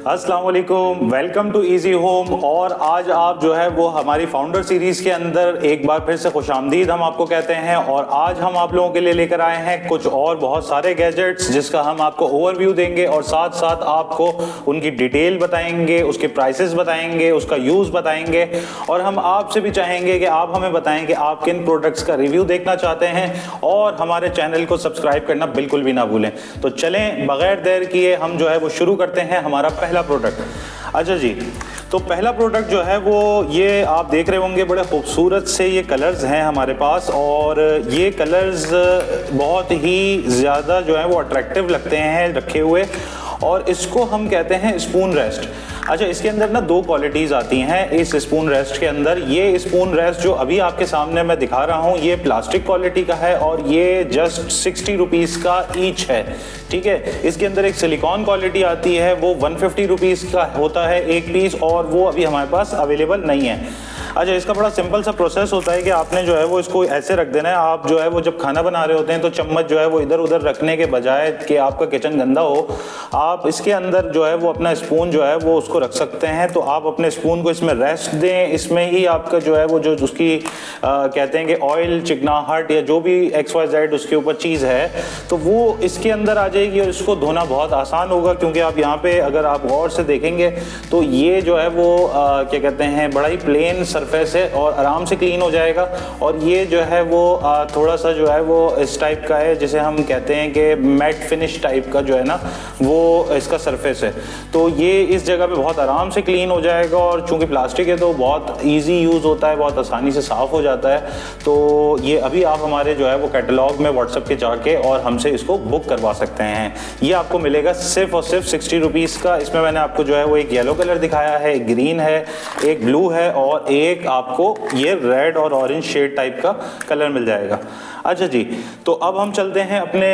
अस्सलाम वालेकुम, welcome to easy home. और आज आप जो है वो हमारी फाउंडर सीरीज के अंदर एक बार फिर से खुशामदीद हम आपको कहते हैं। और आज हम आप लोगों के लिए लेकर आए हैं कुछ और बहुत सारे गैजेट्स जिसका हम आपको ओवरव्यू देंगे और साथ साथ आपको उनकी डिटेल बताएंगे, उसके प्राइसेस बताएंगे, उसका यूज़ बताएंगे। और हम आपसे भी चाहेंगे कि आप हमें बताएं कि आप किन प्रोडक्ट्स का रिव्यू देखना चाहते हैं और हमारे चैनल को सब्सक्राइब करना बिल्कुल भी ना भूलें। तो चलें बगैर देर किए हम जो है वो शुरू करते हैं हमारा पहला प्रोडक्ट। अच्छा जी, तो पहला प्रोडक्ट जो है वो ये आप देख रहे होंगे, बड़े खूबसूरत से ये कलर्स हैं हमारे पास और ये कलर्स बहुत ही ज़्यादा जो है वो अट्रैक्टिव लगते हैं रखे हुए। और इसको हम कहते हैं स्पून रेस्ट। अच्छा, इसके अंदर ना दो क्वालिटीज़ आती हैं इस स्पून रेस्ट के अंदर। ये स्पून रेस्ट जो अभी आपके सामने मैं दिखा रहा हूँ ये प्लास्टिक क्वालिटी का है और ये जस्ट 60 रुपीज़ का ईच है। ठीक है, इसके अंदर एक सिलिकॉन क्वालिटी आती है, वो 150 रुपीज़ का होता है एक पीस और वो अभी हमारे पास अवेलेबल नहीं है। अच्छा, इसका बड़ा सिंपल सा प्रोसेस होता है कि आपने जो है वो इसको ऐसे रख देना है। आप जो है वो जब खाना बना रहे होते हैं तो चम्मच जो है वो इधर उधर रखने के बजाय कि आपका किचन गंदा हो, आप इसके अंदर जो है वो अपना स्पून जो है वो उसको रख सकते हैं। तो आप अपने स्पून को इसमें रेस्ट दें, इसमें ही आपका जो है वो जो उसकी कहते हैं कि ऑयल चिकनाहट या जो भी XYZ उसके ऊपर चीज़ है तो वो इसके अंदर आ जाएगी और इसको धोना बहुत आसान होगा। क्योंकि आप यहाँ पे अगर आप गौर से देखेंगे तो ये जो है वो क्या कहते हैं बड़ा ही प्लेन सरफेस है और आराम से क्लीन हो जाएगा। और ये जो है वो थोड़ा सा जो है वो इस टाइप का है जिसे हम कहते हैं कि मैट फिनिश टाइप का जो है ना वो इसका सरफेस है। तो ये इस जगह पे बहुत आराम से क्लीन हो जाएगा और चूंकि प्लास्टिक है तो बहुत इजी यूज़ होता है, बहुत आसानी से साफ़ हो जाता है। तो ये अभी आप हमारे जो है वो कैटलॉग में व्हाट्सएप के जाके और हमसे इसको बुक करवा सकते हैं। ये आपको मिलेगा सिर्फ और सिर्फ 60 रुपीज़ का। इसमें मैंने आपको जो है वो एक येलो कलर दिखाया है, एक ग्रीन है, एक ब्लू है और एक आपको ये रेड और ऑरेंज शेड टाइप का कलर मिल जाएगा। अच्छा जी, तो अब हम चलते हैं अपने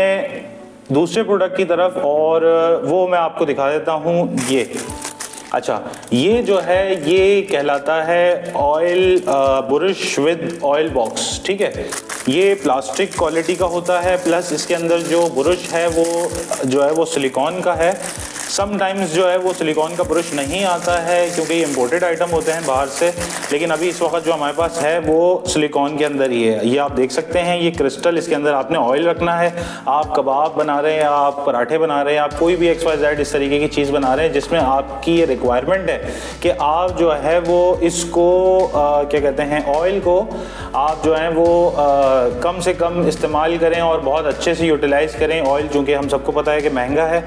दूसरे प्रोडक्ट की तरफ और वो मैं आपको दिखा देता हूँ ये। अच्छा, ये जो है ये कहलाता है oil brush with oil box. ठीक है, ये प्लास्टिक क्वालिटी का होता है प्लस इसके अंदर जो ब्रश है वो जो है वो सिलिकॉन का है। समटाइम्स जो है वो सिलिकॉन का ब्रश नहीं आता है क्योंकि ये इम्पोर्टेड आइटम होते हैं बाहर से, लेकिन अभी इस वक्त जो हमारे पास है वो सिलिकॉन के अंदर ही है। ये आप देख सकते हैं, ये क्रिस्टल, इसके अंदर आपने ऑयल रखना है। आप कबाब बना रहे हैं, आप पराठे बना रहे हैं, आप कोई भी XYZ इस तरीके की चीज़ बना रहे हैं जिसमें आपकी ये रिक्वायरमेंट है कि आप जो है वो इसको क्या कहते हैं ऑयल को आप जो है वो कम से कम इस्तेमाल करें और बहुत अच्छे से यूटिलाइज़ करें। ऑयल चूँकि हम सबको पता है कि महंगा है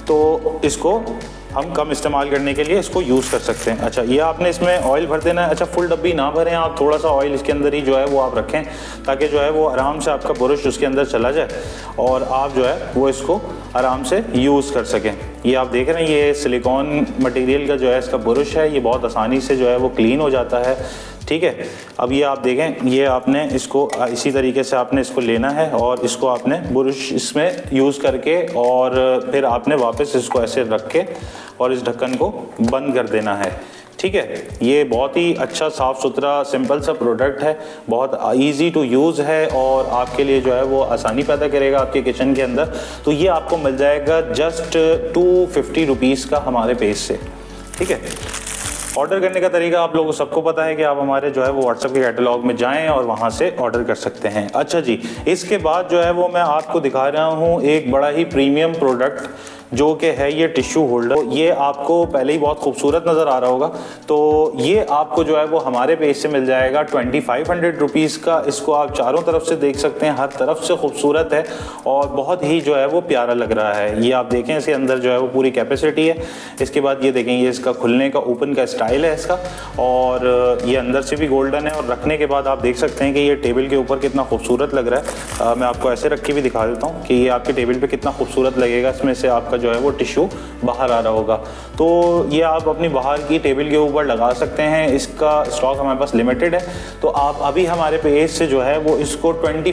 तो इसको हम कम इस्तेमाल करने के लिए इसको यूज़ कर सकते हैं। अच्छा, ये आपने इसमें ऑयल भर देना है। अच्छा, फुल डब्बी ना भरें आप, थोड़ा सा ऑयल इसके अंदर ही जो है वो आप रखें ताकि जो है वो आराम से आपका ब्रश उसके अंदर चला जाए और आप जो है वो इसको आराम से यूज़ कर सकें। ये आप देख रहे हैं ये सिलिकॉन मटेरियल का जो है इसका ब्रश है, ये बहुत आसानी से जो है वो क्लीन हो जाता है। ठीक है, अब ये आप देखें, ये आपने इसको इसी तरीके से आपने इसको लेना है और इसको आपने ब्रश इसमें यूज़ करके और फिर आपने वापस इसको ऐसे रख के और इस ढक्कन को बंद कर देना है। ठीक है, ये बहुत ही अच्छा साफ़ सुथरा सिंपल सा प्रोडक्ट है, बहुत इजी टू यूज़ है और आपके लिए जो है वो आसानी पैदा करेगा आपके किचन के अंदर। तो ये आपको मिल जाएगा जस्ट 250 रुपीज़ का हमारे पेज से। ठीक है, ऑर्डर करने का तरीका आप लोगों को सबको पता है कि आप हमारे जो है वो व्हाट्सएप के कैटलॉग में जाएं और वहां से ऑर्डर कर सकते हैं। अच्छा जी, इसके बाद जो है वो मैं आपको दिखा रहा हूं एक बड़ा ही प्रीमियम प्रोडक्ट जो कि है ये टिश्यू होल्डर। ये आपको पहले ही बहुत खूबसूरत नज़र आ रहा होगा। तो ये आपको जो है वो हमारे पेज से मिल जाएगा 2500 रुपीज़ का। इसको आप चारों तरफ से देख सकते हैं, हर तरफ से खूबसूरत है और बहुत ही जो है वो प्यारा लग रहा है। ये आप देखें, इसके अंदर जो है वो पूरी कैपेसिटी है। इसके बाद ये देखें, ये इसका खुलने का ओपन का स्टाइल है इसका और ये अंदर से भी गोल्डन है। और रखने के बाद आप देख सकते हैं कि ये टेबल के ऊपर कितना खूबसूरत लग रहा है। मैं आपको ऐसे रख के भी दिखा देता हूँ कि ये आपके टेबल पर कितना खूबसूरत लगेगा। इसमें से आपका जो है वो टिश्यू बाहर आ रहा होगा। तो ये आप अपनी बाहर की टेबल के ऊपर लगा सकते हैं। इसका स्टॉक हमारे पास लिमिटेड है तो आप अभी हमारे पेज से जो है वो इसको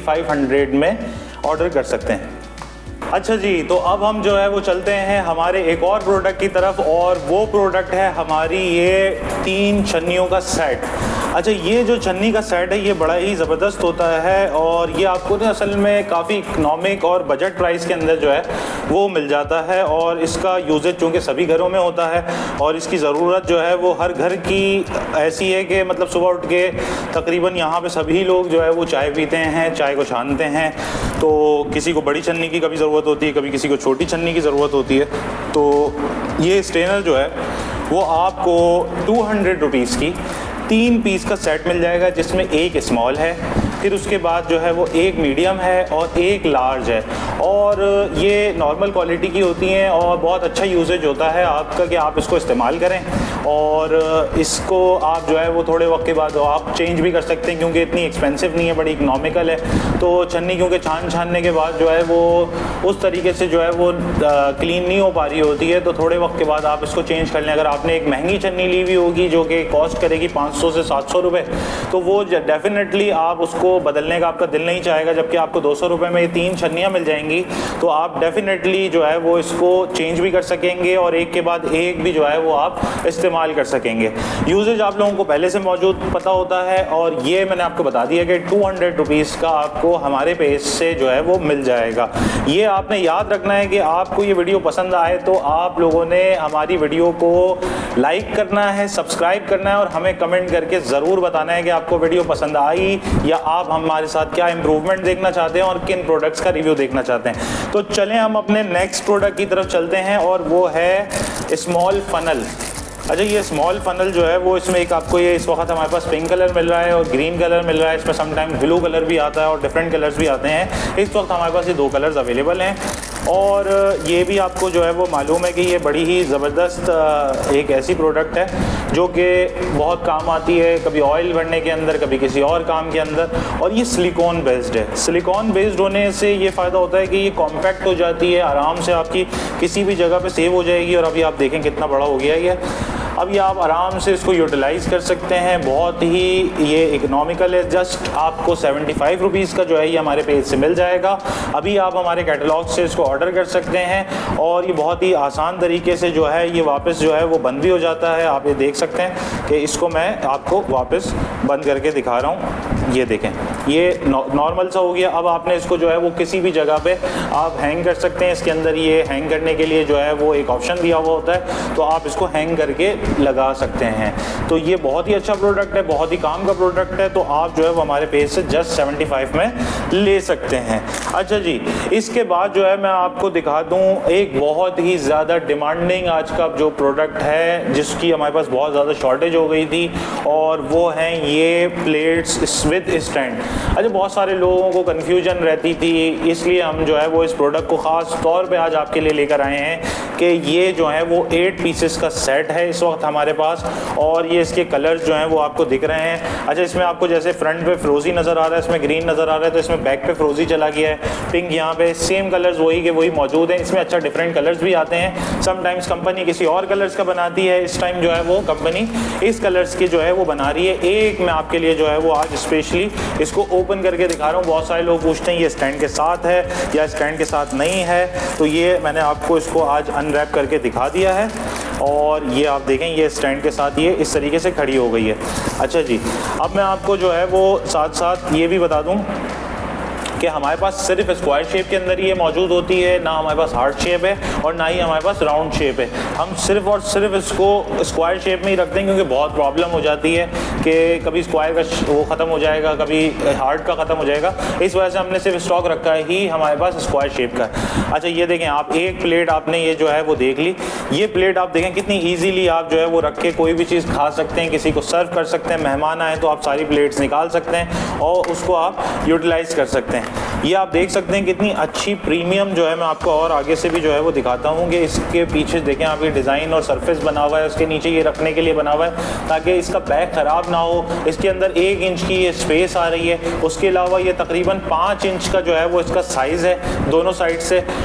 2500 में ऑर्डर कर सकते हैं। अच्छा जी, तो अब हम जो है वो चलते हैं हमारे एक और प्रोडक्ट की तरफ और वो प्रोडक्ट है हमारी ये 3 छन्नियों का सेट। अच्छा, ये जो छन्नी का सेट है ये बड़ा ही ज़बरदस्त होता है और ये आपको ना असल में काफ़ी इकनॉमिक और बजट प्राइस के अंदर जो है वो मिल जाता है। और इसका यूजेज चूँकि सभी घरों में होता है और इसकी ज़रूरत जो है वो हर घर की ऐसी है कि मतलब सुबह उठ के तकरीबन यहाँ पे सभी लोग जो है वो चाय पीते हैं, चाय को छानते हैं। तो किसी को बड़ी छन्नी की कभी ज़रूरत होती है, कभी किसी को छोटी छन्नी की ज़रूरत होती है। तो ये स्ट्रेनर जो है वो आपको 200 रुपीज़ की 3 पीस का सेट मिल जाएगा, जिसमें एक स्मॉल है, फिर उसके बाद जो है वो एक मीडियम है और एक लार्ज है। और ये नॉर्मल क्वालिटी की होती हैं और बहुत अच्छा यूजेज होता है आपका कि आप इसको इस्तेमाल करें। और इसको आप जो है वो थोड़े वक्त के बाद आप चेंज भी कर सकते हैं, क्योंकि इतनी एक्सपेंसिव नहीं है, बड़ी इकनॉमिकल है। तो छन्नी क्योंकि छानने के बाद जो है वो उस तरीके से जो है वो क्लीन नहीं हो पा रही होती है, तो थोड़े वक्त के बाद आप इसको चेंज कर लें। अगर आपने एक महंगी छन्नी ली हुई होगी जो कि कॉस्ट करेगी 500 से 700 रुपये, तो वो डेफिनेटली आप उसको बदलने का आपका दिल नहीं चाहेगा। जबकि आपको 200 रुपये में ये 3 छन्नियाँ मिल जाएंगी, तो आप डेफिनेटली जो है वो इसको चेंज भी कर सकेंगे और एक के बाद एक भी जो है वो आप इस्तेमाल कर सकेंगे। यूजेज आप लोगों को पहले से मौजूद पता होता है और ये मैंने आपको बता दिया कि 200 रुपीज़ का आपको हमारे पेज से जो है वो मिल जाएगा। ये आपने याद रखना है कि आपको ये वीडियो पसंद आए तो आप लोगों ने हमारी वीडियो को लाइक करना है, सब्सक्राइब करना है और हमें कमेंट करके ज़रूर बताना है कि आपको वीडियो पसंद आई या आप हमारे साथ क्या इम्प्रूवमेंट देखना चाहते हैं और किन प्रोडक्ट्स का रिव्यू देखना चाहते हैं। तो चलें हम अपने नेक्स्ट प्रोडक्ट की तरफ चलते हैं और वो है स्मॉल फनल। अच्छा, ये स्मॉल फनल जो है वो इसमें एक आपको ये इस वक्त हमारे पास पिंक कलर मिल रहा है और ग्रीन कलर मिल रहा है। इसमें समटाइम ब्लू कलर भी आता है और डिफरेंट कलर्स भी आते हैं। इस वक्त हमारे पास ये 2 कलर्स अवेलेबल हैं और ये भी आपको जो है वो मालूम है कि ये बड़ी ही ज़बरदस्त एक ऐसी प्रोडक्ट है जो कि बहुत काम आती है, कभी ऑयल भरने के अंदर, कभी किसी और काम के अंदर। और ये सिलिकॉन बेस्ड है। सिलिकॉन बेस्ड होने से ये फ़ायदा होता है कि ये कॉम्पैक्ट हो जाती है, आराम से आपकी किसी भी जगह पे सेव हो जाएगी। और अभी आप देखें कितना बड़ा हो गया ये। अब ये आप आराम से इसको यूटिलाइज़ कर सकते हैं, बहुत ही ये इकोनॉमिकल है। जस्ट आपको 75 रुपीज़ का जो है ये हमारे पेज से मिल जाएगा। अभी आप हमारे कैटलॉग से इसको ऑर्डर कर सकते हैं और ये बहुत ही आसान तरीके से जो है ये वापस जो है वो बंद भी हो जाता है। आप ये देख सकते हैं कि इसको मैं आपको वापस बंद करके दिखा रहा हूँ। ये देखें, ये नॉर्मल सा हो गया। अब आपने इसको जो है वो किसी भी जगह पे आप हैंग कर सकते हैं। इसके अंदर ये हैंग करने के लिए जो है वो एक ऑप्शन दिया हुआ होता है, तो आप इसको हैंग करके लगा सकते हैं। तो ये बहुत ही अच्छा प्रोडक्ट है, बहुत ही काम का प्रोडक्ट है। तो आप जो है वो हमारे पेज से जस्ट 75 में ले सकते हैं। अच्छा जी, इसके बाद जो है मैं आपको दिखा दूं एक बहुत ही ज़्यादा डिमांडिंग आज का जो प्रोडक्ट है, जिसकी हमारे पास बहुत ज़्यादा शॉर्टेज हो गई थी, और वो हैं ये प्लेट्स विद स्टैंड। अच्छा, बहुत सारे लोगों को कन्फ्यूजन रहती थी, इसलिए हम जो है वो इस प्रोडक्ट को ख़ास तौर पे आज आपके लिए लेकर आए हैं कि ये जो है वो 8 पीसेस का सेट है इस वक्त हमारे पास। और ये इसके कलर्स जो हैं वो आपको दिख रहे हैं। अच्छा, इसमें आपको जैसे फ्रंट पे फ्रोजी नज़र आ रहा है, इसमें ग्रीन नज़र आ रहा है, तो इसमें बैक पे फ्रोजी चला गया है। पिंक यहाँ पे सेम कलर्स वही के वही मौजूद हैं। इसमें अच्छा डिफरेंट कलर्स भी आते हैं। समटाइम्स कंपनी किसी और कलर्स का बनाती है, इस टाइम जो है वो कंपनी इस कलर्स की जो है वो बना रही है। एक मैं आपके लिए जो है वो आज स्पेशली इसको ओपन करके दिखा रहा हूँ। बहुत सारे लोग पूछते हैं ये स्टैंड के साथ है या स्टैंड के साथ नहीं है, तो ये मैंने आपको इसको आज अनरैप करके दिखा दिया है। और ये आप देखें, ये स्टैंड के साथ ये इस तरीके से खड़ी हो गई है। अच्छा जी, अब मैं आपको जो है वो साथ साथ ये भी बता दूं कि हमारे पास सिर्फ स्क्वायर शेप के अंदर ये मौजूद होती है, ना हमारे पास हार्ट शेप है और ना ही हमारे पास राउंड शेप है। हम सिर्फ और सिर्फ इसको स्क्वायर शेप में ही रखते हैं, क्योंकि बहुत प्रॉब्लम हो जाती है कि कभी स्क्वायर का वो ख़त्म हो जाएगा, कभी हार्ट का ख़त्म हो जाएगा। इस वजह से हमने सिर्फ स्टॉक रखा ही हमारे पास स्क्वायर शेप का। अच्छा, ये देखें आप, एक प्लेट आपने ये जो है वो देख ली। ये प्लेट आप देखें कितनी ईजीली आप जो है वो रख के कोई भी चीज़ खा सकते हैं, किसी को सर्व कर सकते हैं। मेहमान आए तो आप सारी प्लेट्स निकाल सकते हैं और उसको आप यूटिलाइज़ कर सकते हैं। ये आप देख सकते हैं कितनी अच्छी प्रीमियम जो है। मैं आपको और आगे से भी जो है वो दिखाता हूँ कि इसके पीछे देखें आप, ये डिज़ाइन और सरफेस बना हुआ है, उसके नीचे ये रखने के लिए बना हुआ है ताकि इसका बैग ख़राब ना हो। इसके अंदर 1 इंच की ये स्पेस आ रही है। उसके अलावा ये तकरीबन 5 इंच का जो है वो इसका साइज़ है दोनों साइड से।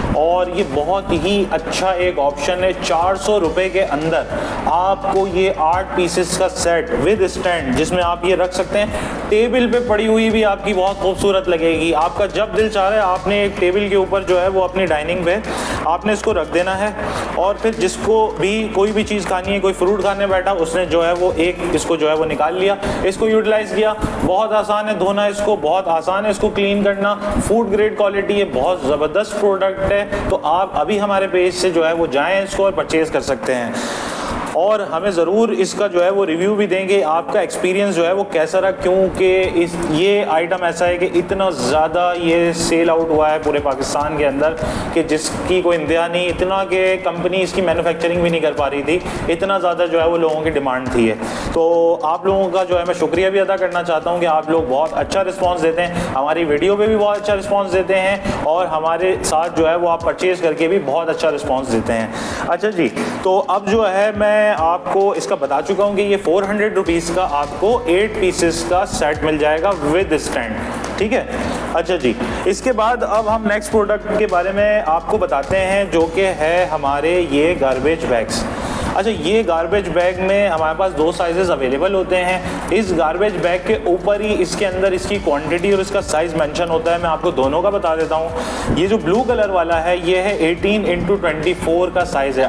और ये बहुत ही अच्छा एक ऑप्शन है। 400 रुपये के अंदर आपको ये 8 पीसेस का सेट विद स्टैंड, जिसमें आप ये रख सकते हैं, टेबल पे पड़ी हुई भी आपकी बहुत खूबसूरत लगेगी। आपका जब दिल चाह रहा है आपने एक टेबल के ऊपर जो है वो अपनी डाइनिंग पे आपने इसको रख देना है, और फिर जिसको भी कोई भी चीज़ खानी है, कोई फ्रूट खाने बैठा, उसने जो है वो एक इसको जो है वो निकाल लिया, इसको यूटिलाइज किया। बहुत आसान है धोना, इसको बहुत आसान है इसको क्लीन करना, फूड ग्रेड क्वालिटी है, बहुत ज़बरदस्त प्रोडक्ट है। तो आप अभी हमारे पेज से जो है वो जाएँ इसको और परचेज़ कर सकते हैं, और हमें ज़रूर इसका जो है वो रिव्यू भी देंगे, आपका एक्सपीरियंस जो है वो कैसा रहा, क्योंकि ये आइटम ऐसा है कि इतना ज़्यादा ये सेल आउट हुआ है पूरे पाकिस्तान के अंदर कि जिसकी कोई इंतहा नहीं, इतना कि कंपनी इसकी मैन्युफैक्चरिंग भी नहीं कर पा रही थी, इतना ज़्यादा जो है वो लोगों की डिमांड थी है। तो आप लोगों का जो है मैं शुक्रिया भी अदा करना चाहता हूँ कि आप लोग बहुत अच्छा रिस्पॉन्स देते हैं, हमारी वीडियो पर भी बहुत अच्छा रिस्पॉन्स देते हैं, और हमारे साथ जो है वो आप परचेज़ करके भी बहुत अच्छा रिस्पॉन्स देते हैं। अच्छा जी, तो अब जो है मैं आपको इसका बता चुका हूं कि ये 400 रुपीज़ का आपको 8 पीसेस का सेट मिल जाएगा विद स्टैंड, ठीक है। अच्छा जी, इसके बाद अब हम नेक्स्ट प्रोडक्ट के बारे में आपको बताते हैं, जो कि है हमारे ये गार्बेज बैग्स। अच्छा, ये गार्बेज बैग में हमारे पास 2 साइजेस अवेलेबल होते हैं। इस गार्बेज बैग के ऊपर ही इसके अंदर इसकी क्वांटिटी और इसका साइज़ मेंशन होता है। मैं आपको दोनों का बता देता हूँ। ये जो ब्लू कलर वाला है ये है 18x24 का साइज़ है,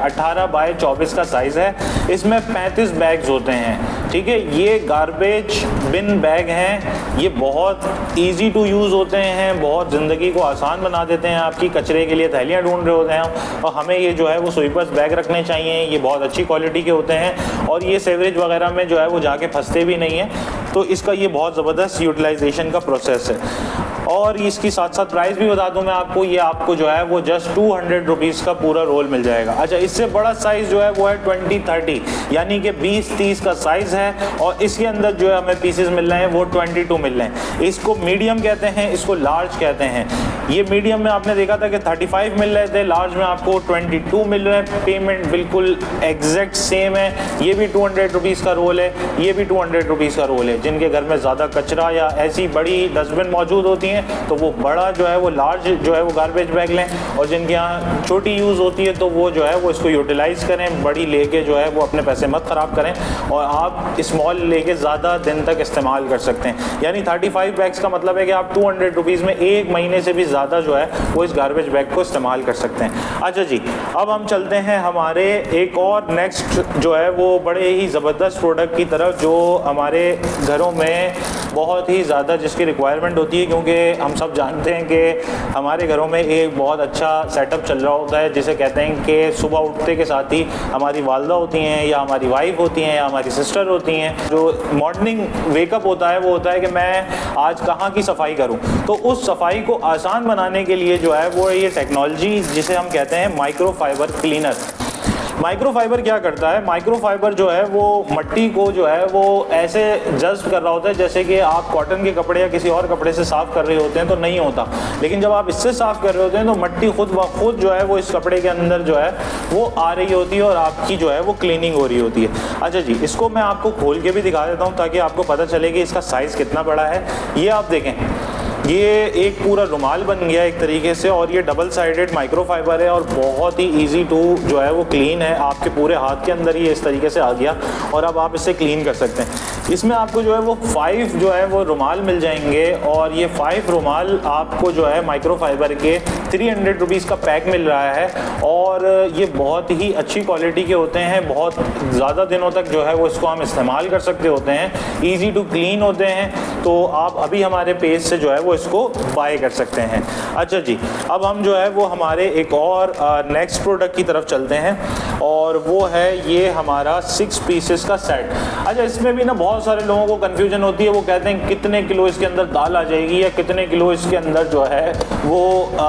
18x24 का साइज़ है। इसमें 35 बैग्स होते हैं, ठीक है। ये गार्बेज बिन बैग हैं, ये बहुत ईजी टू यूज़ होते हैं, बहुत ज़िंदगी को आसान बना देते हैं। आपकी कचरे के लिए थैलियाँ ढूंढ रहे होते हैं और हमें ये जो है वो स्वीपर्स बैग रखने चाहिए, ये बहुत अच्छी क्वालिटी के होते हैं, और ये सेवरेज वगैरह में जो है वो जाके फंसते भी नहीं है। तो इसका ये बहुत ज़बरदस्त यूटिलाइजेशन का प्रोसेस है। और इसकी साथ साथ प्राइस भी बता दूं मैं आपको, ये आपको जो है वो जस्ट 200 रुपीज़ का पूरा रोल मिल जाएगा। अच्छा, इससे बड़ा साइज़ जो है वो है 20-30, यानी कि 20-30 का साइज़ है, और इसके अंदर जो है हमें पीसेस मिल रहे हैं वो 22 मिल रहे हैं। इसको मीडियम कहते हैं, इसको लार्ज कहते हैं। ये मीडियम में आपने देखा था कि 35 मिल रहे थे, लार्ज में आपको 22 मिल रहे हैं। पेमेंट बिल्कुल एग्जैक्ट सेम है। ये भी 200 रुपीज़ का रोल है, ये भी 200 रुपीज़ का रोल है। जिनके घर में ज़्यादा कचरा या ऐसी बड़ी डस्टबिन मौजूद होती हैं तो वो बड़ा जो है वो लार्ज जो है वो गार्बेज बैग लें, और जिनके यहाँ छोटी यूज़ होती है तो वो जो है वो इसको यूटिलाइज़ करें। बड़ी लेके जो है वो अपने पैसे मत ख़राब करें, और आप स्मॉल लेके ज़्यादा दिन तक इस्तेमाल कर सकते हैं। यानी 35 बैग्स का मतलब है कि आप 200 रुपीज़ में 1 महीने से भी ज़्यादा जो है वो इस गार्बेज बैग को इस्तेमाल कर सकते हैं। अच्छा जी, अब हम चलते हैं हमारे एक और नेक्स्ट जो है वो बड़े ही ज़बरदस्त प्रोडक्ट की तरफ, जो हमारे घरों में बहुत ही ज़्यादा जिसकी रिक्वायरमेंट होती है, क्योंकि हम सब जानते हैं कि हमारे घरों में एक बहुत अच्छा सेटअप चल रहा होता है, जिसे कहते हैं कि सुबह उठते के साथ ही हमारी वालदा होती हैं या हमारी वाइफ होती हैं या हमारी सिस्टर होती हैं, जो मॉर्निंग वेकअप होता है वो होता है कि मैं आज कहाँ की सफाई करूँ। तो उस सफाई को आसान बनाने के लिए जो है वो ये टेक्नोलॉजी जिसे हम कहते हैं माइक्रोफाइबर क्लीनर। माइक्रोफाइबर क्या करता है, माइक्रोफाइबर जो है वो मट्टी को जो है वो ऐसे जज्ब कर रहा होता है जैसे कि आप कॉटन के कपड़े या किसी और कपड़े से साफ़ कर रहे होते हैं तो नहीं होता, लेकिन जब आप इससे साफ़ कर रहे होते हैं तो मट्टी खुद ब खुद जो है वो इस कपड़े के अंदर जो है वो आ रही होती है और आपकी जो है वो क्लीनिंग हो रही होती है। अच्छा जी, इसको मैं आपको खोल के भी दिखा देता हूँ ताकि आपको पता चले कि इसका साइज़ कितना बड़ा है। ये आप देखें, ये एक पूरा रुमाल बन गया एक तरीके से, और ये डबल साइडेड माइक्रोफाइबर है और बहुत ही इजी टू जो है वो क्लीन है। आपके पूरे हाथ के अंदर ये इस तरीके से आ गया और अब आप इसे क्लीन कर सकते हैं। इसमें आपको जो है वो 5 जो है वो रुमाल मिल जाएंगे, और ये 5 रुमाल आपको जो है माइक्रोफाइबर के 300 रुपीज़ का पैक मिल रहा है, और ये बहुत ही अच्छी क्वालिटी के होते हैं। बहुत ज़्यादा दिनों तक जो है वो इसको हम इस्तेमाल कर सकते होते हैं, ईजी टू क्लीन होते हैं। तो आप अभी हमारे पेज से जो है वो इसको बाय कर सकते हैं। अच्छा जी, अब हम जो है वो हमारे एक और नेक्स्ट प्रोडक्ट की तरफ चलते हैं, और वो है ये हमारा 6 पीसेस का सेट। अच्छा, इसमें भी ना बहुत सारे लोगों को कंफ्यूजन होती है, वो कहते हैं कितने किलो इसके अंदर दाल आ जाएगी या कितने किलो इसके अंदर जो है वो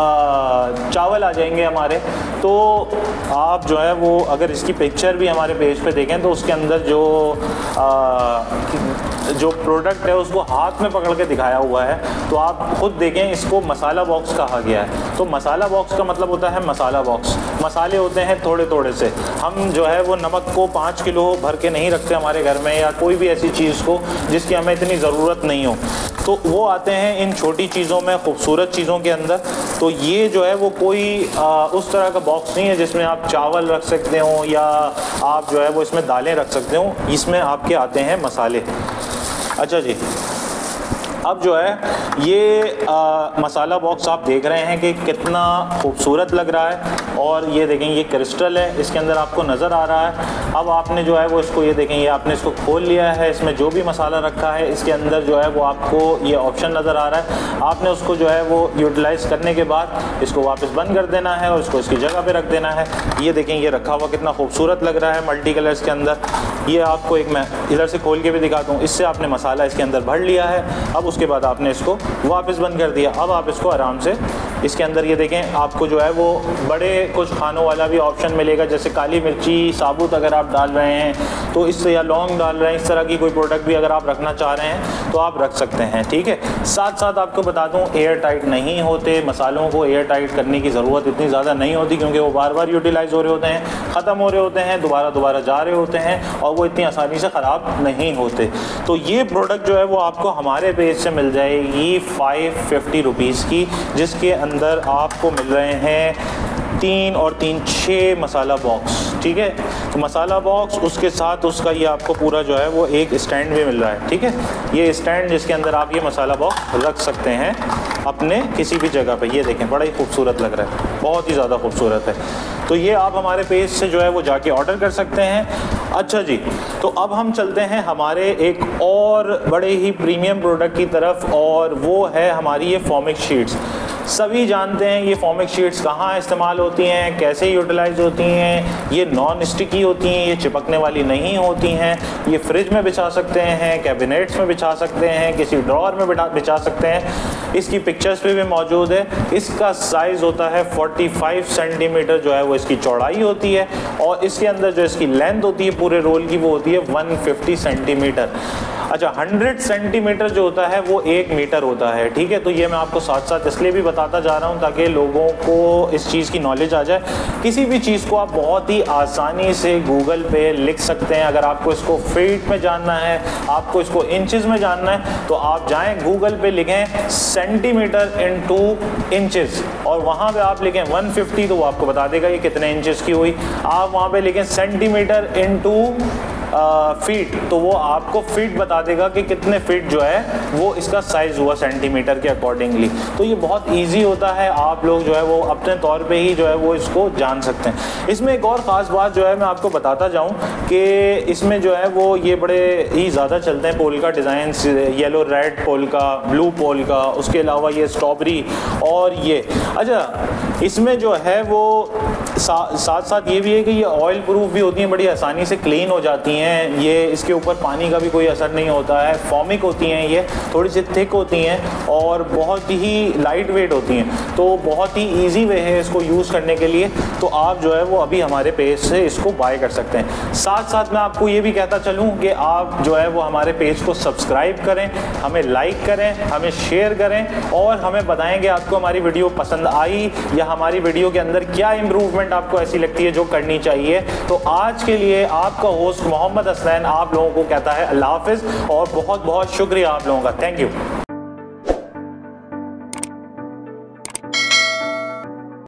चावल आ जाएंगे हमारे। तो आप जो है वो अगर इसकी पिक्चर भी हमारे पेज पे देखें तो उसके अंदर जो प्रोडक्ट है उसको हाथ में पकड़ के दिखाया हुआ है, तो आप खुद देखें। इसको मसाला बॉक्स कहा गया है। तो मसाला बॉक्स का मतलब होता है मसाला बॉक्स। मसाले होते हैं थोड़े थोड़े से। हम जो है वो नमक को 5 किलो भर के नहीं रखते हमारे घर में, या कोई भी ऐसी चीज़ को जिसकी हमें इतनी ज़रूरत नहीं हो। तो वो आते हैं इन छोटी चीज़ों में, खूबसूरत चीज़ों के अंदर। तो ये जो है वो कोई उस तरह का बॉक्स नहीं है जिसमें आप चावल रख सकते हो या आप जो है वो इसमें दालें रख सकते हो। इसमें आपके आते हैं मसाले। अच्छा जी, अब जो है ये मसाला बॉक्स आप देख रहे हैं कि कितना खूबसूरत लग रहा है। और ये देखें, ये क्रिस्टल है, इसके अंदर आपको नज़र आ रहा है। अब आपने जो है वो इसको, ये देखें, ये आपने इसको खोल लिया है। इसमें जो भी मसाला रखा है इसके अंदर जो है वो आपको ये ऑप्शन नज़र आ रहा है। आपने उसको जो है वो यूटिलाइज़ करने के बाद इसको वापस बंद कर देना है और इसको इसकी जगह पर रख देना है। ये देखें, ये रखा हुआ कितना खूबसूरत लग रहा है मल्टी कलर्स के अंदर। ये आपको एक मैं इधर से खोल के भी दिखाता हूँ। इससे आपने मसाला इसके अंदर भर लिया है। अब उसके बाद आपने इसको वापस बंद कर दिया। अब आप इसको आराम से इसके अंदर, ये देखें, आपको जो है वो बड़े कुछ खानों वाला भी ऑप्शन मिलेगा, जैसे काली मिर्ची साबुत अगर आप डाल रहे हैं तो इससे, या लौंग डाल रहे हैं, इस तरह की कोई प्रोडक्ट भी अगर आप रखना चाह रहे हैं तो आप रख सकते हैं। ठीक है, साथ साथ आपको बता दूं, एयर टाइट नहीं होते मसालों को। एयर टाइट करने की ज़रूरत इतनी ज़्यादा नहीं होती क्योंकि वो बार बार यूटिलाइज़ हो रहे होते हैं, ख़त्म हो रहे होते हैं, दोबारा जा रहे होते हैं और वो इतनी आसानी से ख़राब नहीं होते। तो ये प्रोडक्ट जो है वो आपको हमारे पेज से मिल जाएगी 550 रुपीज़ की, जिसके अंदर आपको मिल रहे हैं 3 और 3 6 मसाला बॉक्स। ठीक है, तो मसाला बॉक्स, उसके साथ उसका ये आपको पूरा जो है वो एक स्टैंड भी मिल रहा है। ठीक है, ये स्टैंड जिसके अंदर आप ये मसाला बॉक्स रख सकते हैं अपने किसी भी जगह पे। ये देखें, बड़ा ही खूबसूरत लग रहा है, बहुत ही ज़्यादा खूबसूरत है। तो ये आप हमारे पेज से जो है वो जाके ऑर्डर कर सकते हैं। अच्छा जी, तो अब हम चलते हैं हमारे एक और बड़े ही प्रीमियम प्रोडक्ट की तरफ, और वो है हमारी ये फॉमिक शीट्स। सभी जानते हैं ये फॉमिक शीट्स कहाँ इस्तेमाल होती हैं, कैसे यूटिलाइज होती हैं। ये नॉन स्टिकी होती हैं, ये चिपकने वाली नहीं होती हैं। ये फ्रिज में बिछा सकते हैं, कैबिनेट्स में बिछा सकते हैं, किसी ड्रॉअर में बिछा सकते हैं। इसकी पिक्चर्स पे भी मौजूद है। इसका साइज़ होता है 45 सेंटीमीटर जो है वो इसकी चौड़ाई होती है, और इसके अंदर जो इसकी लेंथ होती है पूरे रोल की वो होती है 150 सेंटीमीटर। अच्छा, 100 सेंटीमीटर जो होता है वो 1 मीटर होता है। ठीक है, तो ये मैं आपको साथ साथ इसलिए भी बताता जा रहा हूँ ताकि लोगों को इस चीज़ की नॉलेज आ जाए। किसी भी चीज़ को आप बहुत ही आसानी से गूगल पे लिख सकते हैं। अगर आपको इसको फीट में जानना है, आपको इसको इंचेस में जानना है, तो आप जाएं गूगल पे, लिखें सेंटीमीटर इनटू इंचेस, और वहाँ पे आप लिखें 150, तो वो आपको बता देगा ये कितने इंचेस की हुई। आप वहाँ पे लिखें सेंटीमीटर इनटू फीट, तो वो आपको फीट बता देगा कि कितने फीट जो है वो इसका साइज़ हुआ सेंटीमीटर के अकॉर्डिंगली। तो ये बहुत इजी होता है, आप लोग जो है वो अपने तौर पे ही जो है वो इसको जान सकते हैं। इसमें एक और ख़ास बात जो है मैं आपको बताता जाऊं कि इसमें जो है वो ये बड़े ही ज़्यादा चलते हैं पोल का डिज़ाइन, येलो रेड पोल का, ब्लू पोल का, उसके अलावा ये स्ट्रॉबेरी और ये। अच्छा, इसमें जो है वो साथ साथ ये भी है कि ये ऑयल प्रूफ भी होती हैं, बड़ी आसानी से क्लीन हो जाती हैं। ये इसके ऊपर पानी का भी कोई असर नहीं होता है। फॉमिक होती हैं, ये थोड़ी सी थिक होती हैं और बहुत ही लाइट वेट होती हैं, तो बहुत ही इजी वे है इसको यूज़ करने के लिए। तो आप जो है वो अभी हमारे पेज से इसको बाय कर सकते हैं। साथ साथ मैं आपको ये भी कहता चलूँ कि आप जो है वो हमारे पेज को सब्सक्राइब करें, हमें लाइक करें, हमें शेयर करें, और हमें बताएंगे आपको हमारी वीडियो पसंद आई या हमारी वीडियो के अंदर क्या इम्प्रूवमेंट आपको ऐसी लगती है जो करनी चाहिए। तो आज के लिए आपका होस्ट मोहम्मद हसनैन आप लोगों को कहता है अल्लाह हाफिज़, और बहुत बहुत शुक्रिया आप लोगों का। Thank you.